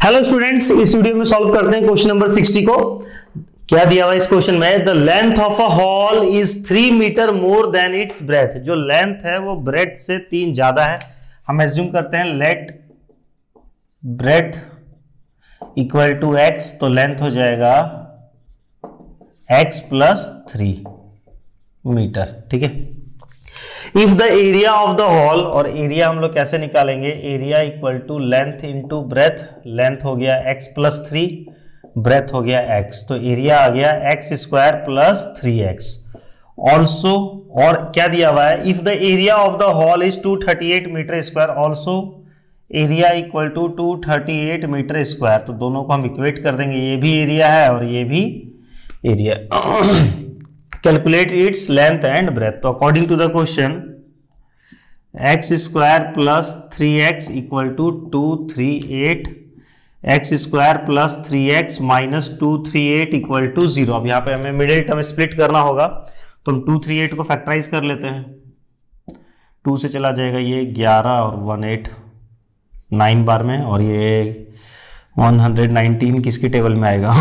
Hello students, इस video में solve करते हैं क्वेश्चन नंबर 60 को। क्या दिया हुआ इस क्वेश्चन में? The length of a hall is 3 metre more than its breadth. जो लेंथ है वो ब्रेथ से 3 ज्यादा है। हम एज्यूम करते हैं let breadth equal to X, तो लेंथ हो जाएगा x प्लस 3 मीटर। ठीक है। If the area of the hall, और एरिया हम लोग कैसे निकालेंगे? Area equal to length into breadth. Length हो गया x प्लस 3, ब्रेथ हो गया x, तो एरिया आ गया x square plus 3x। Also, और क्या दिया हुआ है? If the area of the hall is 238 metre square, also area equal to 238 metre square. तो दोनों को हम इक्वेट कर देंगे, ये भी एरिया है और ये भी area. Calculate its length and breadth. तो according to the question X square plus 3x equal to 238, X square plus 3x minus 238 equal to 0। अब यहाँ पे हमें मिडिल टर्म स्प्लिट करना होगा, तो हम 238 को फैक्टराइज कर लेते हैं। 2 से चला जाएगा ये 11 और 18 9 बार में, और ये 119 किसकी टेबल में आएगा?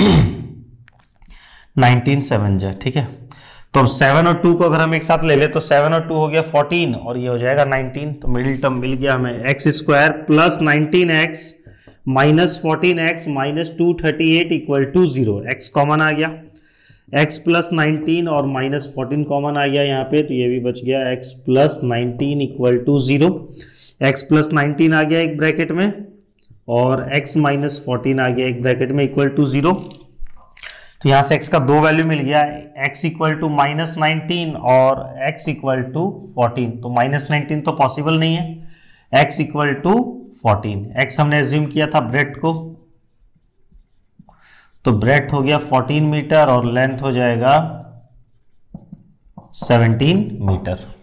19 7 जा। ठीक है। तो अब 7 और 2 को अगर हम एक साथ ले ले तो 7 और 2 हो गया 14 और ये हो जाएगा 19। तो मिडिल टर्म मिल गया हमें x square plus 19x minus 14x minus 238 equal to 0। X common आ गया, x प्लस 19 और माइनस 14 कॉमन आ गया यहाँ पे, तो ये भी बच गया x plus 19 equal to 0। X plus 19 आ गया एक ब्रैकेट में और x माइनस 14 आ गया एक ब्रैकेट में इक्वल टू 0। तो यहां से x का 2 वैल्यू मिल गया, x इक्वल टू माइनस 19 और x इक्वल टू 14। तो माइनस 19 तो पॉसिबल नहीं है, x इक्वल टू 14। x हमने एज्यूम किया था ब्रेथ को, तो ब्रेथ हो गया 14 मीटर और लेंथ हो जाएगा 17 मीटर।